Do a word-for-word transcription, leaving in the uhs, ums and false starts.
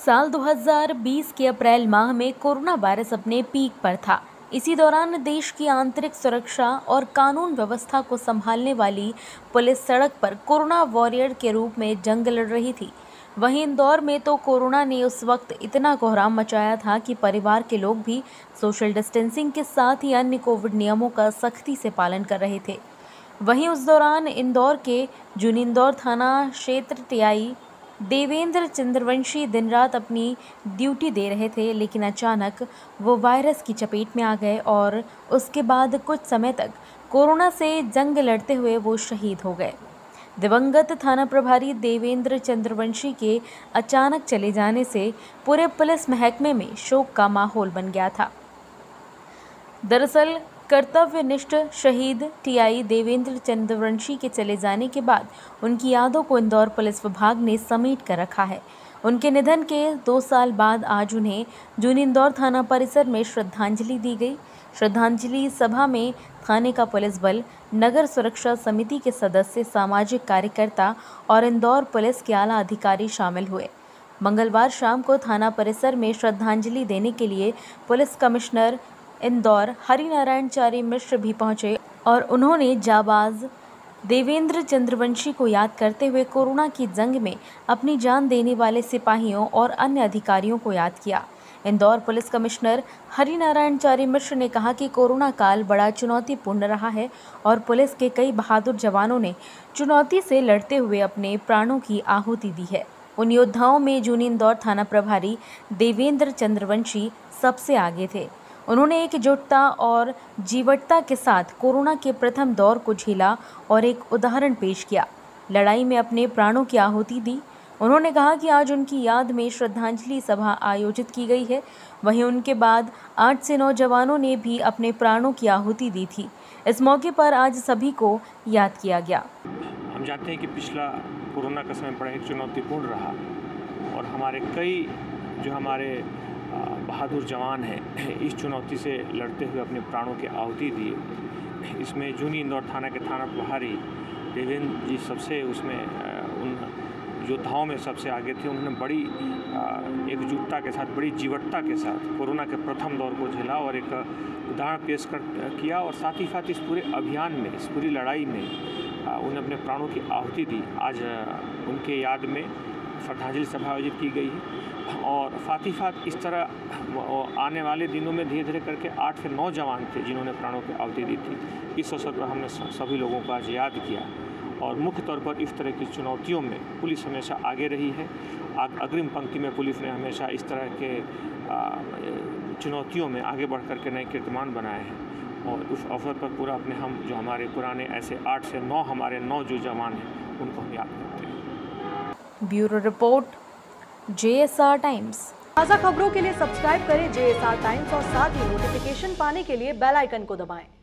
साल दो हज़ार बीस के अप्रैल माह में कोरोना वायरस अपने पीक पर था। इसी दौरान देश की आंतरिक सुरक्षा और कानून व्यवस्था को संभालने वाली पुलिस सड़क पर कोरोना वॉरियर के रूप में जंग लड़ रही थी। वहीं इंदौर में तो कोरोना ने उस वक्त इतना कोहराम मचाया था कि परिवार के लोग भी सोशल डिस्टेंसिंग के साथ ही अन्य कोविड नियमों का सख्ती से पालन कर रहे थे। वहीं उस दौरान इंदौर के जूनी इंदौर थाना क्षेत्र टीआई देवेंद्र चंद्रवंशी दिन रात अपनी ड्यूटी दे रहे थे, लेकिन अचानक वो वायरस की चपेट में आ गए और उसके बाद कुछ समय तक कोरोना से जंग लड़ते हुए वो शहीद हो गए। दिवंगत थाना प्रभारी देवेंद्र चंद्रवंशी के अचानक चले जाने से पूरे पुलिस महकमे में शोक का माहौल बन गया था। दरअसल कर्तव्यनिष्ठ शहीद टीआई देवेंद्र चंद्रवंशी के चले जाने के बाद उनकी यादों को इंदौर पुलिस विभाग ने समेट कर रखा है। उनके निधन के दो साल बाद आज उन्हें जूनी इंदौर थाना परिसर में श्रद्धांजलि दी गई। श्रद्धांजलि सभा में थाने का पुलिस बल, नगर सुरक्षा समिति के सदस्य, सामाजिक कार्यकर्ता और इंदौर पुलिस के आला अधिकारी शामिल हुए। मंगलवार शाम को थाना परिसर में श्रद्धांजलि देने के लिए पुलिस कमिश्नर इंदौर हरिनारायण चारी मिश्र भी पहुंचे और उन्होंने जाबाज देवेंद्र चंद्रवंशी को याद करते हुए कोरोना की जंग में अपनी जान देने वाले सिपाहियों और अन्य अधिकारियों को याद किया। इंदौर पुलिस कमिश्नर हरिनारायण चारी मिश्र ने कहा कि कोरोना काल बड़ा चुनौतीपूर्ण रहा है और पुलिस के कई बहादुर जवानों ने चुनौती से लड़ते हुए अपने प्राणों की आहुति दी है। उन योद्धाओं में जूनी इंदौर थाना प्रभारी देवेंद्र चंद्रवंशी सबसे आगे थे। उन्होंने एकजुटता और जीवटता के साथ कोरोना के प्रथम दौर को झेला और एक उदाहरण पेश किया। लड़ाई में अपने प्राणों की आहुति दी। उन्होंने कहा कि आज उनकी याद में श्रद्धांजलि सभा आयोजित की गई है। वहीं उनके बाद आठ से नौ जवानों ने भी अपने प्राणों की आहुति दी थी। इस मौके पर आज सभी को याद किया गया। हम जानते हैं कि पिछला कोरोना का समय बड़ा एक चुनौतीपूर्ण रहा और हमारे कई जो हमारे बहादुर जवान हैं इस चुनौती से लड़ते हुए अपने प्राणों की आहुति दिए। इसमें जूनी इंदौर थाना के थाना प्रभारी देवेंद्र जी सबसे उसमें उन योद्धाओं में सबसे आगे थे। उन्होंने बड़ी एकजुटता के साथ, बड़ी जीवटता के साथ कोरोना के प्रथम दौर को झेला और एक उदाहरण पेश कर किया और साथ ही साथ इस पूरे अभियान में, इस पूरी लड़ाई में उन्हें अपने प्राणों की आहुति दी। आज उनके याद में श्रद्धांजलि सभा आयोजित की गई है और साथ ही साथ इस तरह आने वाले दिनों में धीरे धीरे करके आठ से नौ जवान थे जिन्होंने प्राणों की आहुति दी थी। इस अवसर पर हमने सभी लोगों को आज याद किया और मुख्य तौर पर इस तरह की चुनौतियों में पुलिस हमेशा आगे रही है। अग्रिम पंक्ति में पुलिस ने हमेशा इस तरह के चुनौतियों में आगे बढ़ कर के नए कीर्तिमान बनाए हैं और उस अवसर पर पूरा अपने हम जो हमारे पुराने ऐसे आठ से नौ हमारे नौ जो जवान हैं उनको हम याद करते हैं। Bureau report, JSR Times. ताज़ा खबरों के लिए सब्सक्राइब करें जेएसआर टाइम्स और साथ ही नोटिफिकेशन पाने के लिए बेल आइकन को दबाएं।